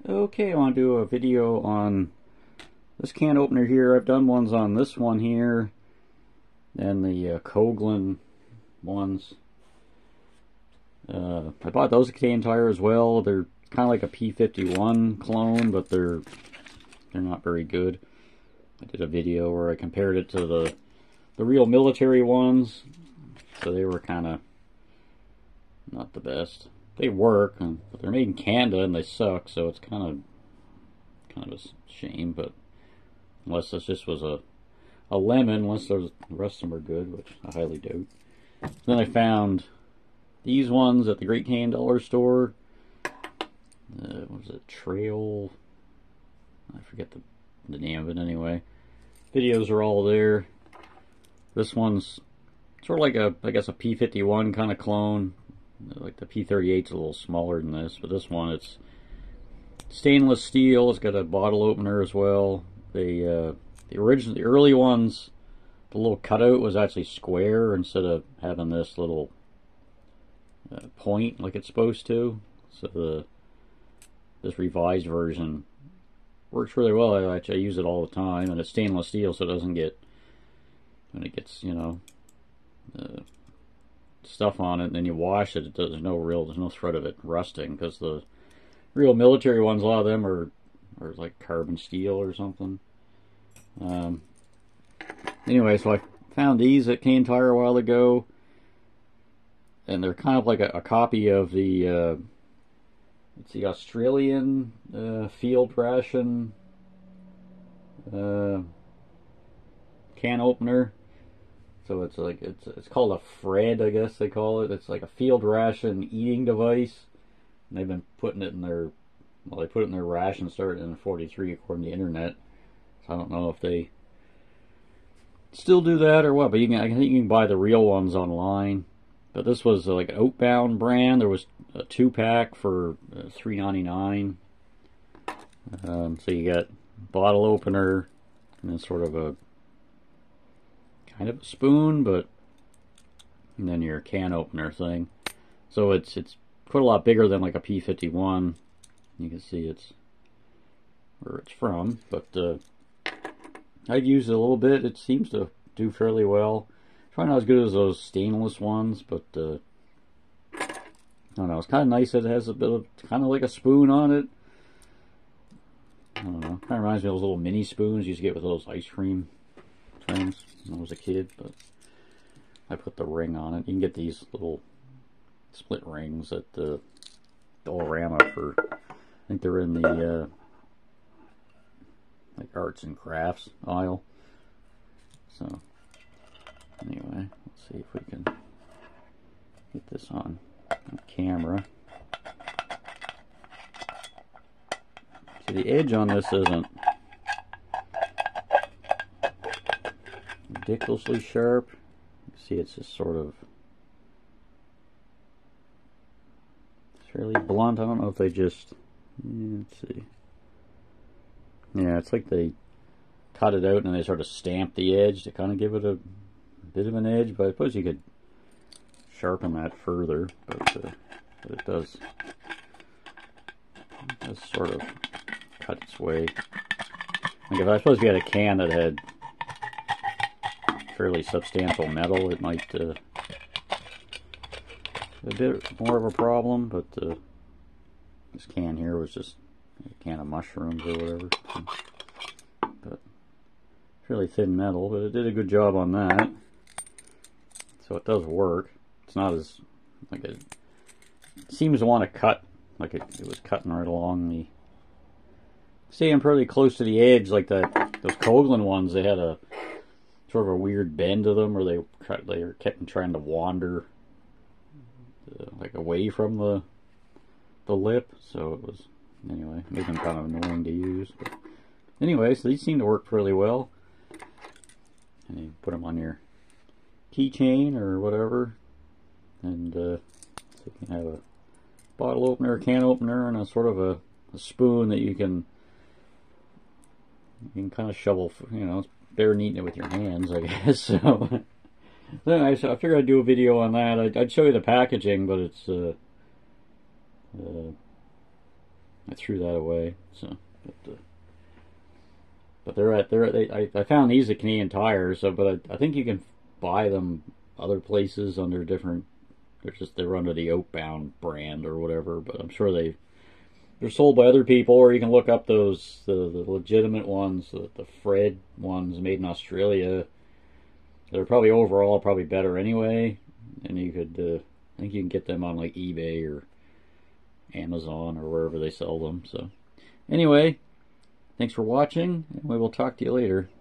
Okay, I want to do a video on this can opener here. I've done ones on this one here and the Coghlan ones. I bought those at Canadian Tire as well. They're kind of like a P51 clone, but they're not very good. I did a video where I compared it to the real military ones, so they were kind of not the best. They work, but they're made in Canada and they suck, so it's kind of a shame. But unless this just was a lemon, unless the rest of them are good, which I highly doubt. Then I found these ones at the Great Canadian Dollar Store. What was it? Trail? I forget the name of it anyway. Videos are all there. This one's sort of like I guess a P51 kind of clone. Like the P38's a little smaller than this, but this one, it's stainless steel. It's got a bottle opener as well. The early ones, the little cutout was actually square instead of having this little point like it's supposed to. So this revised version works really well. I use it all the time, and it's stainless steel, so it doesn't get, when it gets, you know, stuff on it and then you wash it, there's no threat of it rusting, because the real military ones, a lot of them are like carbon steel or something. Anyway, so I found these at Canadian Tire a while ago, and they're kind of like a copy of the it's the Australian field ration can opener. So it's like it's called a FRED, I guess they call it. It's like a field ration eating device. And they've been putting it in their, well, they put it in their ration starting in 43 according to the internet. So I don't know if they still do that or what, but I think you can buy the real ones online. But this was like an Outbound brand. There was a 2-pack for $3.99. So you got bottle opener and then sort of a kind of a spoon, but and then your can opener thing. So it's quite a lot bigger than like a P51. You can see it's where it's from, but I've used it a little bit. It seems to do fairly well. Probably not as good as those stainless ones, but I don't know. It's kind of nice that it has a bit of kind of like a spoon on it. I don't know. Kind of reminds me of those little mini spoons you used to get with those ice cream things when I was a kid, but I put the ring on it. You can get these little split rings at the Dollarama for, I think they're in the like arts and crafts aisle. So anyway, let's see if we can get this on camera. See, the edge on this isn't ridiculously sharp. You see, it's just sort of fairly blunt. I don't know if they just, let's see. Yeah, it's like they cut it out and they sort of stamp the edge to kind of give it a bit of an edge, but I suppose you could sharpen that further, but it does sort of cut its way. Like if I suppose if you had a can that had fairly substantial metal, it might be a bit more of a problem, but this can here was just a can of mushrooms or whatever. But fairly thin metal, but it did a good job on that. So it does work. It's not as, like, it seems to want to cut, like it was cutting right along the, staying pretty close to the edge, like those Coghlan ones. They had a sort of a weird bend to them, where they kept trying to wander like away from the lip. So it was, anyway, made them kind of annoying to use. But anyway, so these seem to work fairly well. And you put them on your keychain or whatever, and so you can have a bottle opener, can opener, and a sort of a spoon that you can kind of shovel, you know, it's better than eating it with your hands, I guess. So then I figured I'd do a video on that. I'd show you the packaging, but it's I threw that away. So, but I found these at Canadian Tire. So, but I think you can buy them other places under different. They're under the Outbound brand or whatever. But I'm sure they're sold by other people, or you can look up the legitimate ones, the FRED ones made in Australia. They're probably overall better anyway, and you could I think you can get them on like eBay or Amazon or wherever they sell them. So anyway, thanks for watching, and we will talk to you later.